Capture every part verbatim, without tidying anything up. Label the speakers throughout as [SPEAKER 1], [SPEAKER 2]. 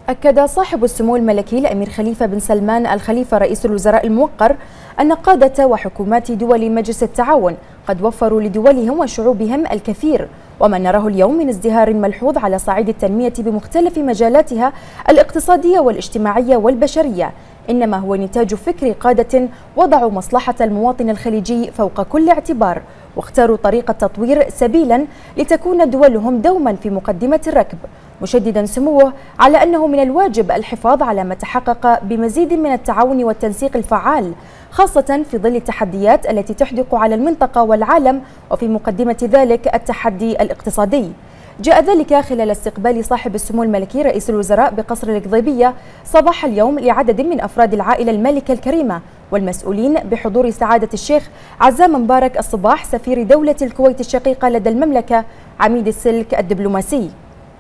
[SPEAKER 1] أكد صاحب السمو الملكي الأمير خليفة بن سلمان الخليفة رئيس الوزراء الموقر أن قادة وحكومات دول مجلس التعاون قد وفروا لدولهم وشعوبهم الكثير، وما نراه اليوم من ازدهار ملحوظ على صعيد التنمية بمختلف مجالاتها الاقتصادية والاجتماعية والبشرية إنما هو نتاج فكر قادة وضعوا مصلحة المواطن الخليجي فوق كل اعتبار، واختاروا طريق التطوير سبيلا لتكون دولهم دوما في مقدمة الركب، مشددا سموه على أنه من الواجب الحفاظ على ما تحقق بمزيد من التعاون والتنسيق الفعال، خاصة في ظل التحديات التي تحدق على المنطقة والعالم، وفي مقدمة ذلك التحدي الاقتصادي. جاء ذلك خلال استقبال صاحب السمو الملكي رئيس الوزراء بقصر القضيبية صباح اليوم لعدد من أفراد العائلة المالكة الكريمة والمسؤولين بحضور سعادة الشيخ عزام مبارك الصباح سفير دولة الكويت الشقيقة لدى المملكة عميد السلك الدبلوماسي.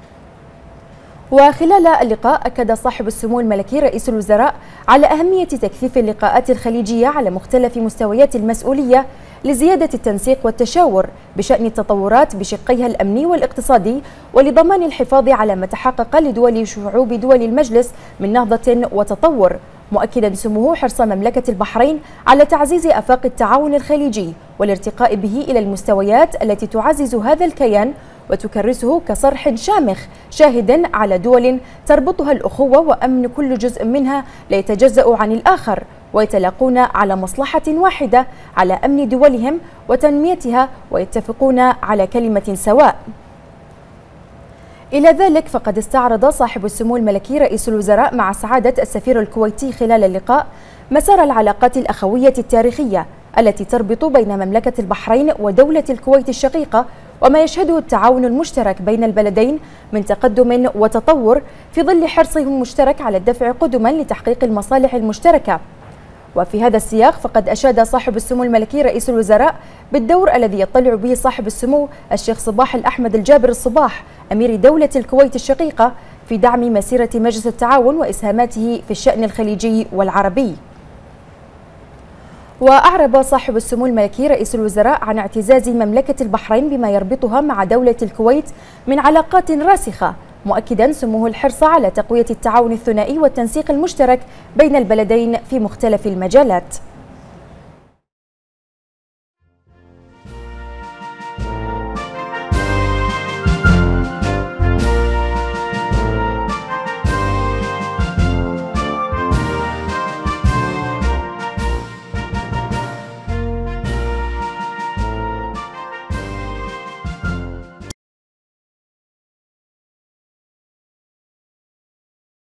[SPEAKER 1] وخلال اللقاء أكد صاحب السمو الملكي رئيس الوزراء على أهمية تكثيف اللقاءات الخليجية على مختلف مستويات المسؤولية لزيادة التنسيق والتشاور بشأن التطورات بشقيها الأمني والاقتصادي، ولضمان الحفاظ على ما تحقق لدول شعوب دول المجلس من نهضة وتطور، مؤكدا سموه حرص مملكة البحرين على تعزيز آفاق التعاون الخليجي والارتقاء به إلى المستويات التي تعزز هذا الكيان وتكرسه كصرح شامخ شاهدا على دول تربطها الأخوة وأمن كل جزء منها لا يتجزأ عن الآخر، ويتلاقون على مصلحة واحدة على أمن دولهم وتنميتها ويتفقون على كلمة سواء. إلى ذلك فقد استعرض صاحب السمو الملكي رئيس الوزراء مع سعادة السفير الكويتي خلال اللقاء مسار العلاقات الأخوية التاريخية التي تربط بين مملكة البحرين ودولة الكويت الشقيقة، وما يشهده التعاون المشترك بين البلدين من تقدم وتطور في ظل حرصهم المشترك على الدفع قدما لتحقيق المصالح المشتركة. وفي هذا السياق فقد أشاد صاحب السمو الملكي رئيس الوزراء بالدور الذي يطلع به صاحب السمو الشيخ صباح الأحمد الجابر الصباح أمير دولة الكويت الشقيقة في دعم مسيرة مجلس التعاون وإسهاماته في الشأن الخليجي والعربي. وأعرب صاحب السمو الملكي رئيس الوزراء عن اعتزاز مملكة البحرين بما يربطها مع دولة الكويت من علاقات راسخة، مؤكدا سموه الحرص على تقوية التعاون الثنائي والتنسيق المشترك بين البلدين في مختلف المجالات.